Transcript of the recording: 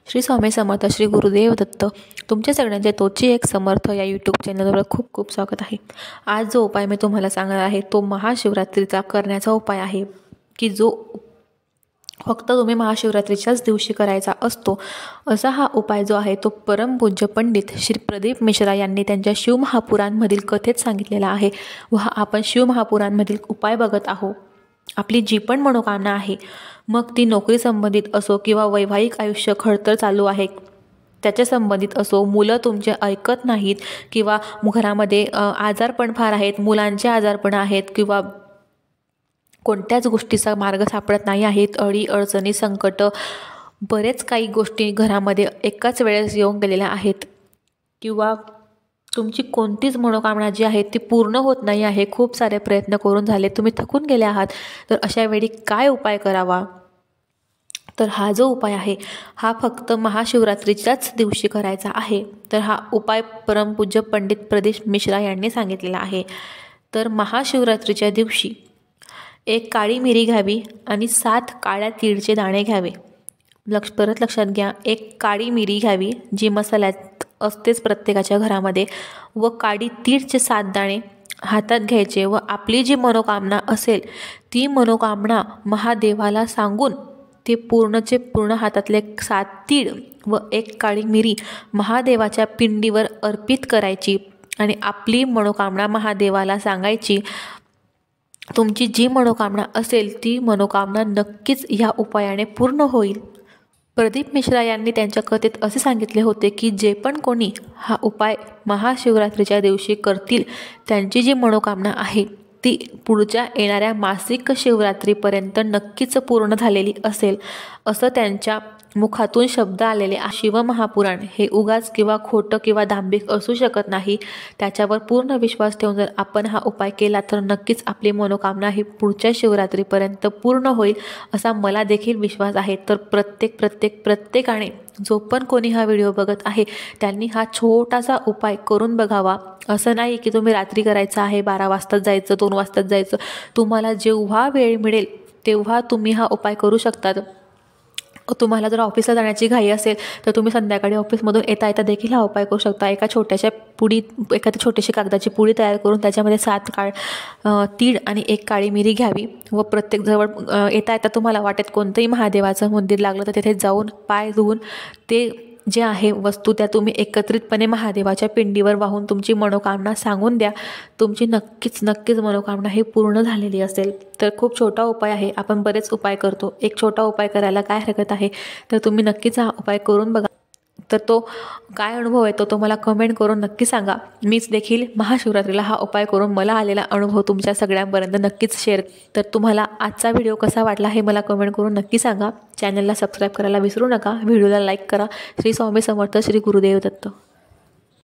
श्री स्वामी समर्थ, श्री गुरुदेव दत्त. तुमच्या सगळ्यांचे तोची एक समर्थ या यूट्यूब चॅनलवर खूप खूप स्वागत आहे. आज जो उपाय मी तुम्हाला सांगणार आहे तो महाशिवरात्रीचा करण्याचा उपाय आहे, की जो फक्त तुम्ही महाशिवरात्रीच्याच दिवशी करायचा असतो. असा हा उपाय जो आहे तो परमपूज्य पंडित श्री प्रदीप मिश्रा यांनी त्यांच्या शिवमहापुराणमधील कथेत सांगितलेला आहे व आपण शिवमहापुराणमधील उपाय बघत आहोत. आपली जी पण मनोकामना आहे, मग ती नोकरी संबंधित असो किंवा वैवाहिक आयुष्य खडतर चालू आहे त्याच्या संबंधित असो, मुलं तुमचे ऐकत नाहीत किंवा घरामध्ये आजारपण फार आहेत, मुलांचे आजारपण आहेत किंवा कोणत्याच गोष्टीचा मार्ग सापडत नाही आहेत, अडी अडचणी संकट बरेच काही गोष्टी घरामध्ये एकाच वेळेस येऊन गेलेल्या आहेत किंवा तुमची कोणतीच मनोकामना जी आहे ती पूर्ण होत नाही आहे, खूप सारे प्रयत्न करून झाले, तुम्ही थकून गेले आहात, तर अशा वेळी काय उपाय करावा? तर हा जो उपाय आहे हा फक्त महाशिवरात्रीच्याच दिवशी करायचा आहे. तर हा उपाय परमपूज्य पंडित प्रदीप मिश्रा यांनी सांगितलेला आहे. तर महाशिवरात्रीच्या दिवशी 1 काळी मिरी घ्यावी आणि 7 काळ्या तीळचे दाणे घ्यावे. परत लक्षात घ्या, 1 काळी मिरी घ्यावी जी मसाल्यात असतेच प्रत्येकाच्या घरामध्ये, व काळी तीळचे 7 दाणे हातात घ्यायचे व आपली जी मनोकामना असेल ती मनोकामना महादेवाला सांगून ते पूर्णचे पूर्ण हातातले 7 तीळ व 1 काळी मिरी महादेवाच्या पिंडीवर अर्पित करायची आणि आपली मनोकामना महादेवाला सांगायची. तुमची जी मनोकामना असेल ती मनोकामना नक्कीच ह्या उपायाने पूर्ण होईल. प्रदीप मिश्रा यांनी त्यांच्या कथेत असे सांगितले होते की जे पण कोणी हा उपाय महाशिवरात्रीच्या दिवशी करतील त्यांची जी मनोकामना आहे ती पुढच्या येणाऱ्या मासिक शिवरात्रीपर्यंत नक्कीच पूर्ण झालेली असेल, असं त्यांच्या मुखातून शब्द आलेले. शिवमहापुराण हे उगाच किंवा खोटं किंवा दांभिक असू शकत नाही. त्याच्यावर पूर्ण विश्वास ठेवून जर आपण हा उपाय केला तर नक्कीच आपली मनोकामना ही पुढच्या शिवरात्रीपर्यंत पूर्ण होईल असा मला देखील विश्वास आहे. तर प्रत्येकाने जो पण कोणी हा व्हिडिओ बघत आहे त्यांनी हा छोटासा उपाय करून बघावा. असं नाही की तुम्ही रात्री करायचं आहे, 12 वाजताच जायचं, 2 वाजताच जायचं. तुम्हाला जेव्हा वेळ मिळेल तेव्हा तुम्ही हा उपाय करू शकतात. तुम्हाला जर ऑफिसला जाण्याची घाई असेल तर तुम्ही संध्याकाळी ऑफिसमधून येता येता देखील हा उपाय करू शकता. एखादी छोटीशी कागदाची पुडी तयार करून त्याच्यामध्ये 7 तीळ आणि 1 काळी मिरी घ्यावी व प्रत्येक जवळ येता येता तुम्हाला वाटेत कोणतंही महादेवाचं मंदिर लागलं तर तिथे जाऊन पाय धुवून ते जे आहे वस्तू त्या तुम्ही एकत्रितपणे महादेवाच्या पिंडीवर वाहून तुमची मनोकामना सांगून द्या. तुमची नक्कीच मनोकामना ही पूर्ण झालेली असेल. तर खूप छोटा उपाय आहे, आपण बरेच उपाय करतो, एक छोटा उपाय करायला काय हरकत आहे. तर तुम्ही नक्कीच हा उपाय करून बघा. तर तो काय अनुभव येतो तो मला कमेंट करून नक्की सांगा. मीच देखील महाशिवरात्रीला हा उपाय करून मला आलेला अनुभव तुमच्या सगळ्यांपर्यंत नक्कीच शेअर. तर तुम्हाला आजचा व्हिडिओ कसा वाटला हे मला कमेंट करून नक्की सांगा. चॅनलला सबस्क्राईब करायला विसरू नका. व्हिडिओला लाईक करा. श्री स्वामी समर्थ, श्री गुरुदेव दत्त.